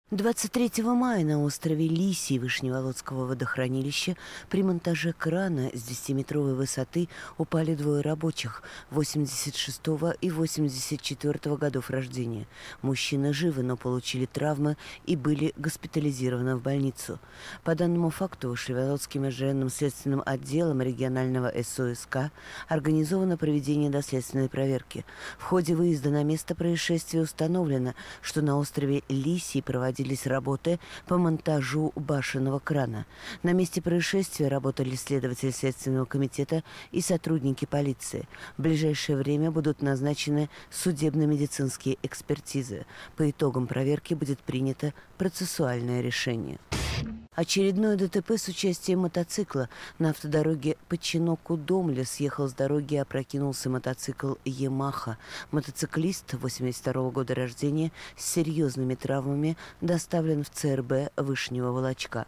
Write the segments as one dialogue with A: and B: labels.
A: 23 мая на острове Лисий Вышневолодского водохранилища при монтаже крана с 10-метровой высоты упали двое рабочих 86-го и 84-го годов рождения. Мужчины живы, но получили травмы и были госпитализированы в больницу. По данному факту Вышневолодским межрайонным следственным отделом регионального СОСК организовано проведение доследственной проверки. В ходе выезда на место происшествия установлено, что на острове Лисий проводились работы по монтажу башенного крана. На месте происшествия работали следователь Следственного комитета и сотрудники полиции. В ближайшее время будут назначены судебно-медицинские экспертизы. По итогам проверки будет принято процессуальное решение. Очередное ДТП с участием мотоцикла. На автодороге Подчинок-Удомля съехал с дороги и опрокинулся мотоцикл «Ямаха». Мотоциклист 82-го года рождения с серьезными травмами доставлен в ЦРБ Вышнего Волочка.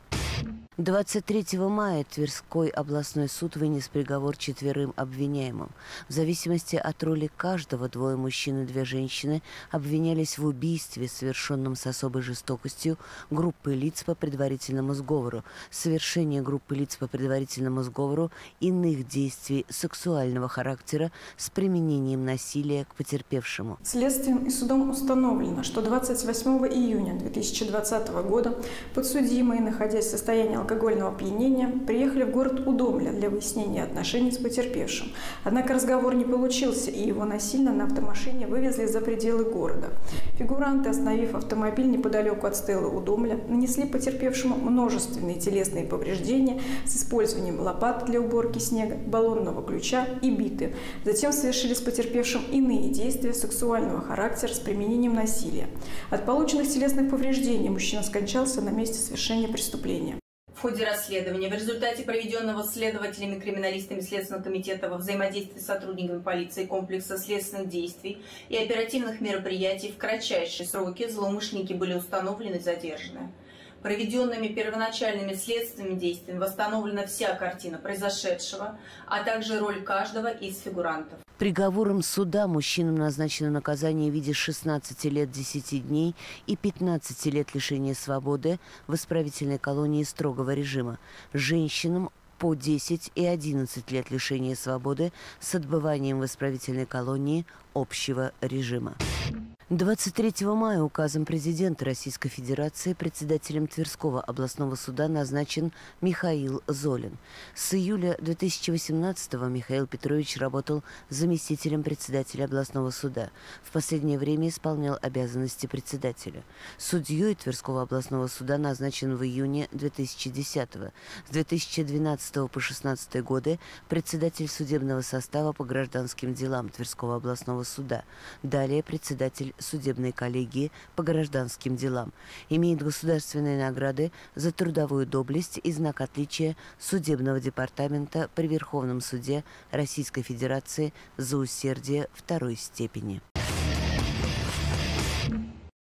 A: 23 мая Тверской областной суд вынес приговор 4 обвиняемым. В зависимости от роли каждого, 2 мужчин и 2 женщины обвинялись в убийстве, совершенном с особой жестокостью группы лиц по предварительному сговору, совершении группы лиц по предварительному сговору иных действий сексуального характера с применением насилия к потерпевшему.
B: Следствием и судом установлено, что 28 июня 2020 года подсудимые, находясь в состоянии алкогольного опьянения, приехали в город Удомля для выяснения отношений с потерпевшим. Однако разговор не получился, и его насильно на автомашине вывезли за пределы города. Фигуранты, остановив автомобиль неподалеку от стелы Удомля, нанесли потерпевшему множественные телесные повреждения с использованием лопат для уборки снега, баллонного ключа и биты. Затем совершили с потерпевшим иные действия сексуального характера с применением насилия. От полученных телесных повреждений мужчина скончался на месте совершения преступления.
C: В ходе расследования, в результате проведенного следователями, криминалистами Следственного комитета во взаимодействии с сотрудниками полиции комплекса следственных действий и оперативных мероприятий в кратчайшие сроки злоумышленники были установлены и задержаны. Проведенными первоначальными следственными действиями восстановлена вся картина произошедшего, а также роль каждого из фигурантов.
A: Приговором суда мужчинам назначено наказание в виде 16 лет 10 дней и 15 лет лишения свободы в исправительной колонии строгого режима. Женщинам по 10 и 11 лет лишения свободы с отбыванием в исправительной колонии общего режима. 23 мая указом президента Российской Федерации председателем Тверского областного суда назначен Михаил Золин. С июля 2018-го Михаил Петрович работал заместителем председателя областного суда. В последнее время исполнял обязанности председателя. Судьей Тверского областного суда назначен в июне 2010-го. С 2012 по 2016 годы председатель судебного состава по гражданским делам Тверского областного суда. Далее председатель судебной коллегии по гражданским делам. Имеет государственные награды за трудовую доблесть и знак отличия Судебного департамента при Верховном суде Российской Федерации за усердие 2-й степени.